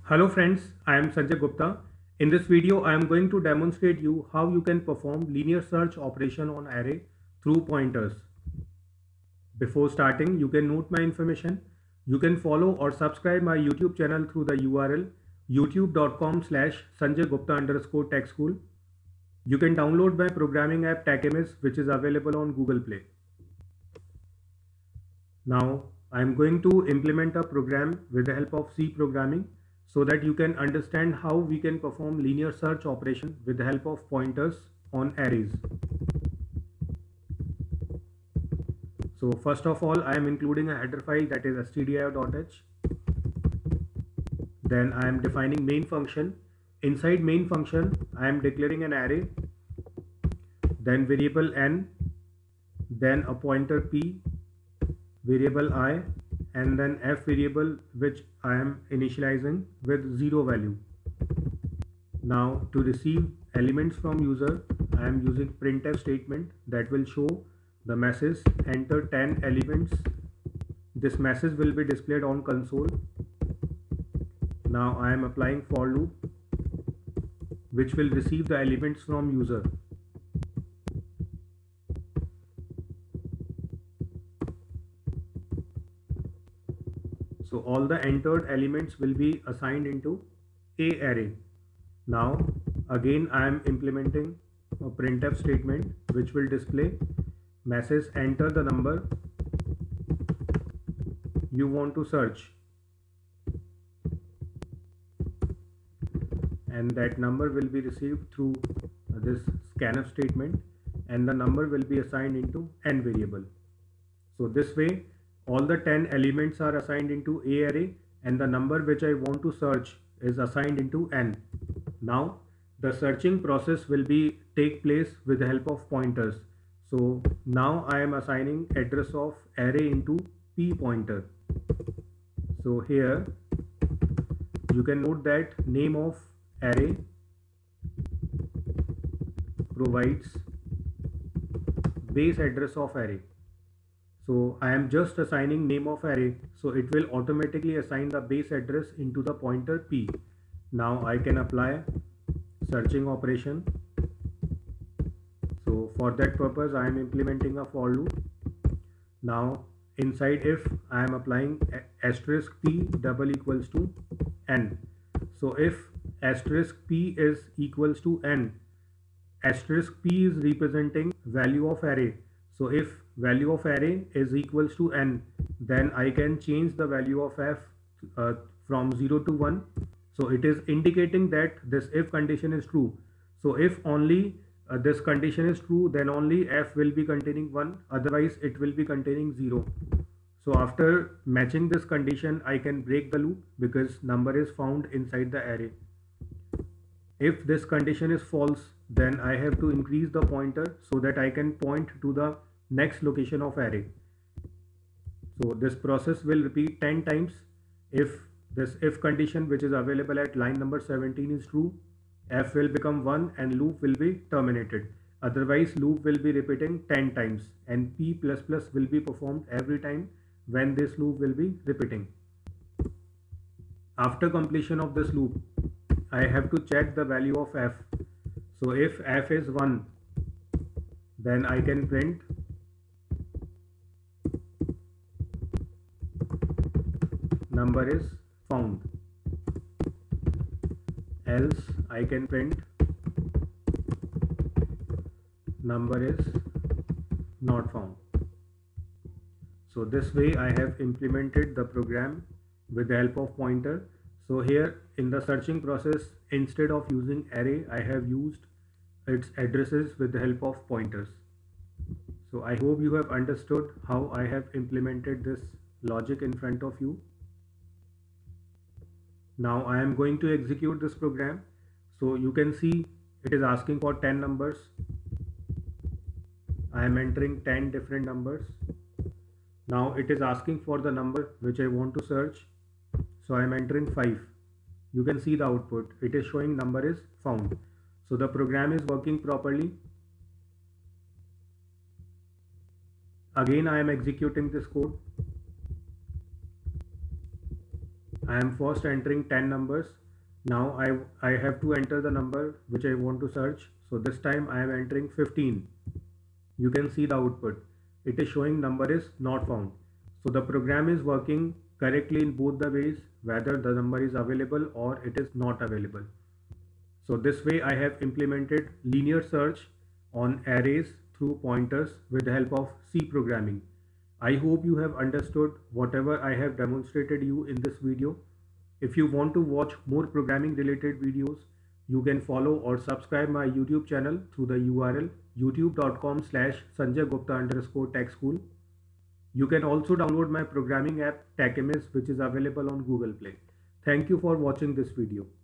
Hello friends, I am Sanjay Gupta. In this video, I am going to demonstrate you how you can perform linear search operation on array through pointers. Before starting, you can note my information. You can follow or subscribe my YouTube channel through the URL youtube.com/sanjaygupta_tech school. You can download my programming app TechMS, which is available on Google Play. Now I am going to implement a program with the help of C programming so that you can understand how we can perform linear search operation with the help of pointers on arrays. So first of all, I am including a header file, that is stdio.h. Then I am defining main function. Inside main function, I am declaring an array, then variable n, then a pointer p, variable I, and then f variable which I am initializing with 0 value. Now to receive elements from user, I am using printf statement that will show the message enter 10 elements. This message will be displayed on console. Now I am applying for loop which will receive the elements from user. So all the entered elements will be assigned into a array. Now again I am implementing a printf statement which will display message enter the number you want to search, and that number will be received through this scanf statement, and the number will be assigned into n variable. So this way all the 10 elements are assigned into a array and the number which I want to search is assigned into n. Now the searching process will be take place with the help of pointers. So now I am assigning address of array into p pointer. So here you can note that name of array provides base address of array. So I am just assigning name of array, so it will automatically assign the base address into the pointer p. Now I can apply searching operation. So for that purpose I am implementing a for loop. Now inside if I am applying asterisk p double equals to n. So if asterisk p is equals to n, asterisk p is representing value of array. So if value of array is equals to n, then I can change the value of f from 0 to 1. So it is indicating that this if condition is true. So if only this condition is true, then only f will be containing 1, otherwise it will be containing 0. So after matching this condition, I can break the loop because number is found inside the array. If this condition is false, then I have to increase the pointer so that I can point to the next location of array. So this process will repeat 10 times. If this if condition which is available at line number 17 is true, f will become 1 and loop will be terminated. Otherwise loop will be repeating 10 times and p++ will be performed every time when this loop will be repeating. After completion of this loop, I have to check the value of f. So if f is 1, then I can print number is found, else I can print number is not found. So this way I have implemented the program with the help of pointer. So here in the searching process, instead of using array, I have used its addresses with the help of pointers. So I hope you have understood how I have implemented this logic in front of you. Now I am going to execute this program. So you can see it is asking for 10 numbers. I am entering 10 different numbers. Now it is asking for the number which I want to search. So I am entering 5. You can see the output. It is showing number is found. So the program is working properly. Again I am executing this code. I am first entering 10 numbers. Now I have to enter the number which I want to search. So this time I am entering 15. You can see the output. It is showing number is not found. So the program is working correctly in both the ways, whether the number is available or it is not available. So this way I have implemented linear search on arrays through pointers with the help of C programming. I hope you have understood whatever I have demonstrated you in this video. If you want to watch more programming related videos, you can follow or subscribe my YouTube channel through the URL youtube.com/sanjaygupta_tech school. You can also download my programming app TechMS, which is available on Google Play. Thank you for watching this video.